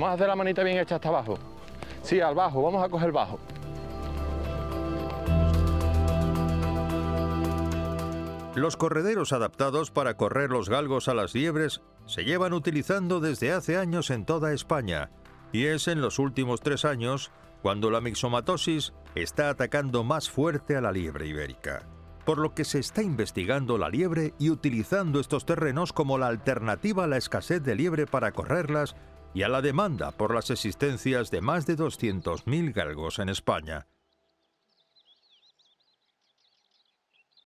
Vamos a hacer la manita bien hecha hasta abajo. Sí, al bajo, vamos a coger bajo. Los correderos adaptados para correr los galgos a las liebres se llevan utilizando desde hace años en toda España, y es en los últimos 3 años cuando la mixomatosis está atacando más fuerte a la liebre ibérica, por lo que se está investigando la liebre y utilizando estos terrenos como la alternativa a la escasez de liebre para correrlas y a la demanda por las existencias de más de 200.000 galgos en España.